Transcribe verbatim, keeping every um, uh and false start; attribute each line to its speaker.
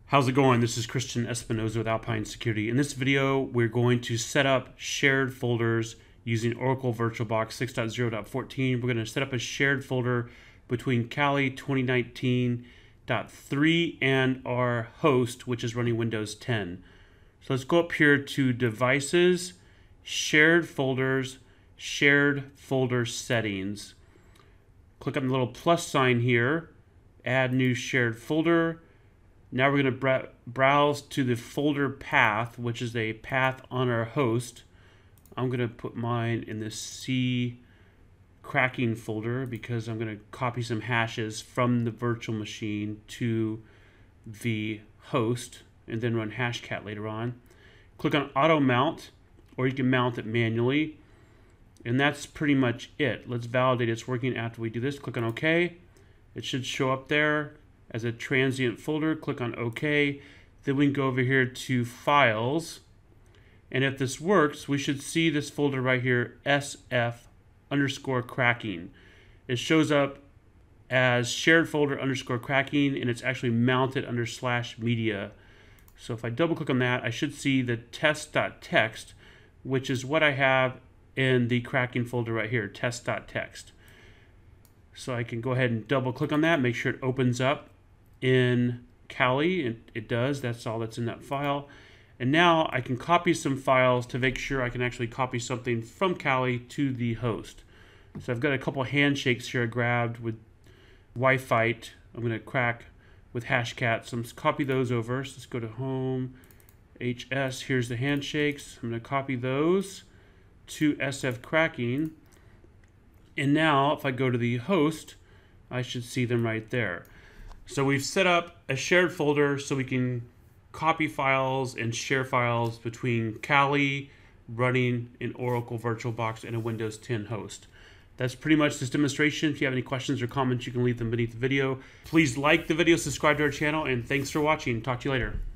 Speaker 1: How's it going? This is Christian Espinoza with Alpine Security. In this video, we're going to set up shared folders using Oracle VirtualBox six point zero point fourteen. We're going to set up a shared folder between Kali twenty nineteen point three and our host, which is running Windows ten. So let's go up here to Devices, Shared Folders, Shared Folder Settings. Click on the little plus sign here, Add New Shared Folder. Now we're going to browse to the folder path, which is a path on our host. I'm going to put mine in the C cracking folder because I'm going to copy some hashes from the virtual machine to the host and then run hashcat later on. Click on auto mount, or you can mount it manually. And that's pretty much it. Let's validate it's working after we do this. Click on OK. It should show up there as a transient folder. Click on OK. Then we can go over here to Files. And if this works, we should see this folder right here, S F underscore cracking. It shows up as shared folder underscore cracking, and it's actually mounted under slash media. So if I double click on that, I should see the test.txt, which is what I have in the cracking folder right here, test.txt. So I can go ahead and double click on that, make sure it opens up in Kali, and it does. That's all that's in that file. And now I can copy some files to make sure I can actually copy something from Kali to the host. So I've got a couple handshakes here I grabbed with Wi-Fi. I'm going to crack with hashcat. So I'm going to copy those over. So let's go to Home, H S. Here's the handshakes. I'm going to copy those to S F cracking. And now if I go to the host, I should see them right there. So we've set up a shared folder so we can copy files and share files between Kali running an Oracle VirtualBox and a Windows ten host. That's pretty much this demonstration. If you have any questions or comments, you can leave them beneath the video. Please like the video, subscribe to our channel, and thanks for watching. Talk to you later.